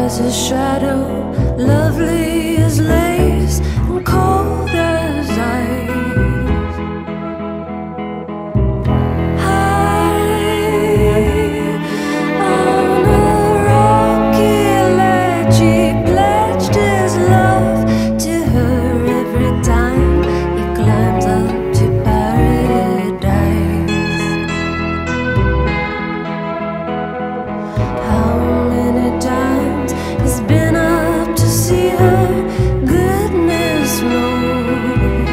as a shadow, lovely as lace and cold as ice. High on a rocky ledge, he pledged his love to her every time he climbs up to paradise. How many times he's been up to see her, goodness knows.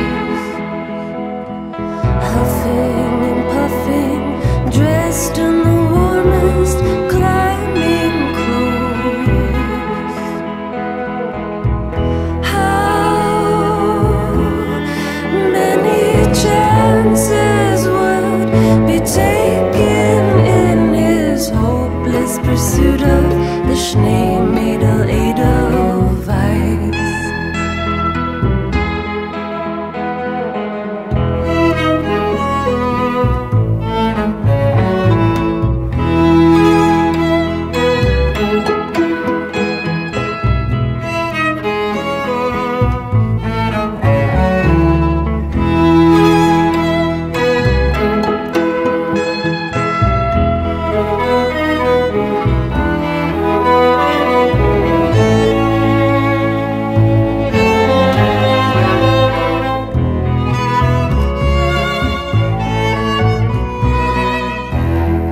Huffing and puffing, dressed in the warmest climbing clothes. How many chances would be taken in his hopeless pursuit of the Schneemädel Edelweiss?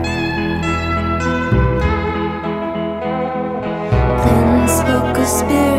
Then spoke a spirit